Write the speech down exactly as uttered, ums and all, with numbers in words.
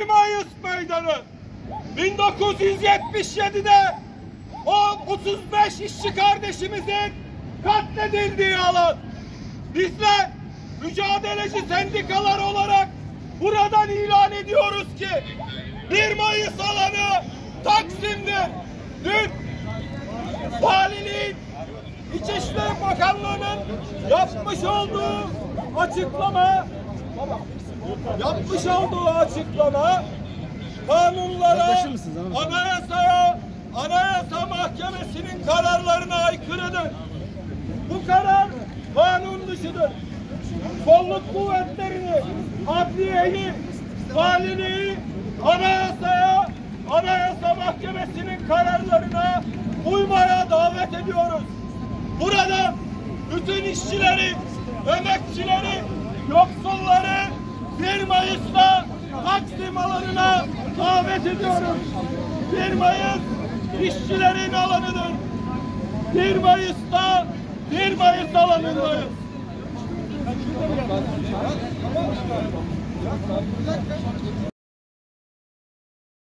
bir Mayıs Meydanı bin dokuz yüz yetmiş yedi'de o otuz beş işçi kardeşimizin katledildiği alan. Bizler mücadeleci sendikalar olarak buradan ilan ediyoruz ki bir Mayıs alanı Taksim'dir. Dün valiliğin, İçişleri Bakanlığı'nın yapmış olduğu açıklama yapmış olduğu açıklama kanunlara, anayasaya, Anayasa Mahkemesi'nin kararlarına aykırıdır. Bu karar kanun dışıdır. Kolluk kuvvetlerini, adliyeyi, valiliği, anayasaya, Anayasa Mahkemesi'nin kararlarına uymaya davet ediyoruz. Burada bütün işçileri, emekçileri, yoksulları bir Mayıs'ta Taksim alanına davet ediyoruz. bir Mayıs işçilerin alanıdır. bir Mayıs'ta bir Mayıs alanındayız.